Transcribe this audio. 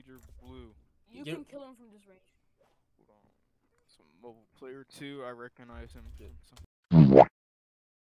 Major Blue. You Yep. can kill him from this range. Hold on. Some mobile player 2. I recognize him. Shit. From some